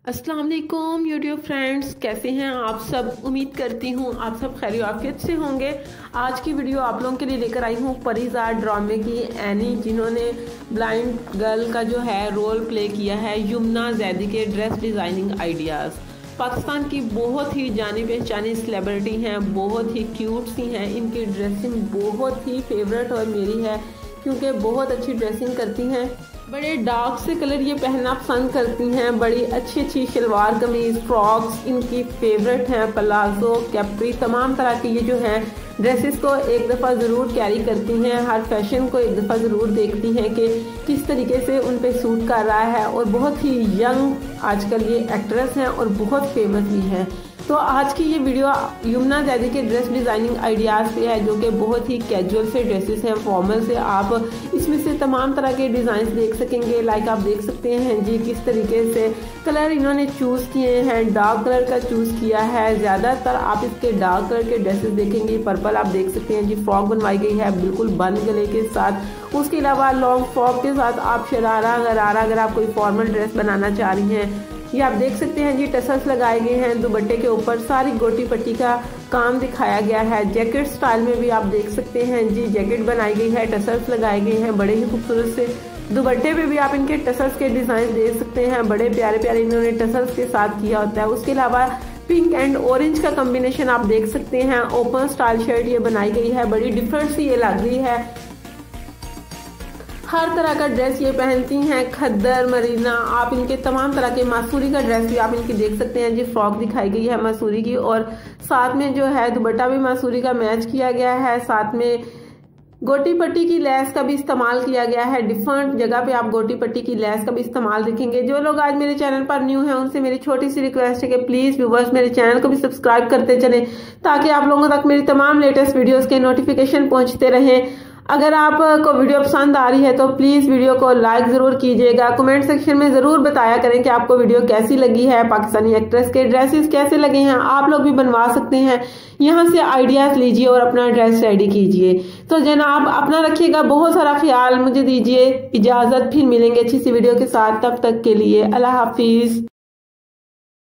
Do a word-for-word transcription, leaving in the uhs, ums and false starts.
अस्सलाम वालेकुम YouTube friends, कैसे हैं आप सब। उम्मीद करती हूँ आप सब खैर आफियत से होंगे। आज की वीडियो आप लोगों के लिए लेकर आई हूँ परिज़ाद ड्रामे की एनी, जिन्होंने ब्लाइंड गर्ल का जो है रोल प्ले किया है यमुना जैदी के ड्रेस डिज़ाइनिंग आइडियाज़। पाकिस्तान की बहुत ही जानी पहचानी सेलिब्रिटी हैं, बहुत ही क्यूट सी हैं। इनकी ड्रेसिंग बहुत ही फेवरेट और मेरी है, क्योंकि बहुत अच्छी ड्रेसिंग करती हैं। बड़े डार्क से कलर ये पहनना पसंद करती हैं। बड़ी अच्छी अच्छी शलवार कमीज फ्रॉक्स इनकी फेवरेट हैं। प्लाजो कैप्री तमाम तरह की ये जो हैं ड्रेसेस को एक दफ़ा ज़रूर कैरी करती हैं। हर फैशन को एक दफ़ा ज़रूर देखती हैं कि किस तरीके से उन पे सूट कर रहा है। और बहुत ही यंग आजकल ये एक्ट्रेस हैं और बहुत फेमस भी हैं। तो आज की ये वीडियो यमुना जैदी के ड्रेस डिज़ाइनिंग आइडियाज़ पे है, जो कि बहुत ही कैजुअल से ड्रेसेस हैं, फॉर्मल से। आप इसमें से तमाम तरह के डिज़ाइंस देख सकेंगे। लाइक आप देख सकते हैं जी किस तरीके से कलर इन्होंने चूज़ किए हैं। डार्क कलर का चूज़ किया है, ज़्यादातर आप इसके डार्क कलर के ड्रेसेस देखेंगे। पर्पल आप देख सकते हैं जी, फ्रॉक बनवाई गई है बिल्कुल बंद गले के साथ। उसके अलावा लॉन्ग फ्रॉक के साथ आप शरारा गरारा अगर आप कोई फॉर्मल ड्रेस बनाना चाह रही हैं, ये आप देख सकते हैं जी। टसल्स लगाए गए हैं दुपट्टे के ऊपर, सारी गोटी पट्टी का काम दिखाया गया है। जैकेट स्टाइल में भी आप देख सकते हैं जी, जैकेट बनाई गई है, टसल्स लगाए गए हैं बड़े ही खूबसूरत से। दुपट्टे पे भी आप इनके टसल्स के डिजाइन देख सकते हैं, बड़े प्यारे प्यारे इन्होंने टसल्स के साथ किया होता है। उसके अलावा पिंक एंड ऑरेंज का कॉम्बिनेशन आप देख सकते हैं। ओपन स्टाइल शर्ट ये बनाई गई है, बड़ी डिफरेंट सी ये लग रही है। हर तरह का ड्रेस ये पहनती हैं, खद्दर मरीना आप इनके तमाम तरह के। मासूरी का ड्रेस भी आप इनकी देख सकते हैं जी, फ्रॉक दिखाई गई है मासूरी की, और साथ में जो है दुपट्टा भी मासूरी का मैच किया गया है। साथ में गोटी पट्टी की लेस का भी इस्तेमाल किया गया है। डिफरेंट जगह पे आप गोटी पट्टी की लेस का भी इस्तेमाल देखेंगे। जो लोग आज मेरे चैनल पर न्यू हैं उनसे मेरी छोटी सी रिक्वेस्ट है कि प्लीज व्यूवर्स मेरे चैनल को भी सब्सक्राइब करते चलें, ताकि आप लोगों तक मेरी तमाम लेटेस्ट वीडियोस के नोटिफिकेशन पहुंचते रहें। अगर आपको वीडियो पसंद आ रही है तो प्लीज़ वीडियो को लाइक ज़रूर कीजिएगा। कमेंट सेक्शन में ज़रूर बताया करें कि आपको वीडियो कैसी लगी है। पाकिस्तानी एक्ट्रेस के ड्रेसेस कैसे लगे हैं, आप लोग भी बनवा सकते हैं। यहाँ से आइडियाज़ लीजिए और अपना ड्रेस रेडी कीजिए। तो जनाब अपना रखिएगा बहुत सारा ख्याल, मुझे दीजिए इजाज़त, फिर मिलेंगे अच्छी सी वीडियो के साथ। तब तक के लिए अल्लाह हाफिज़।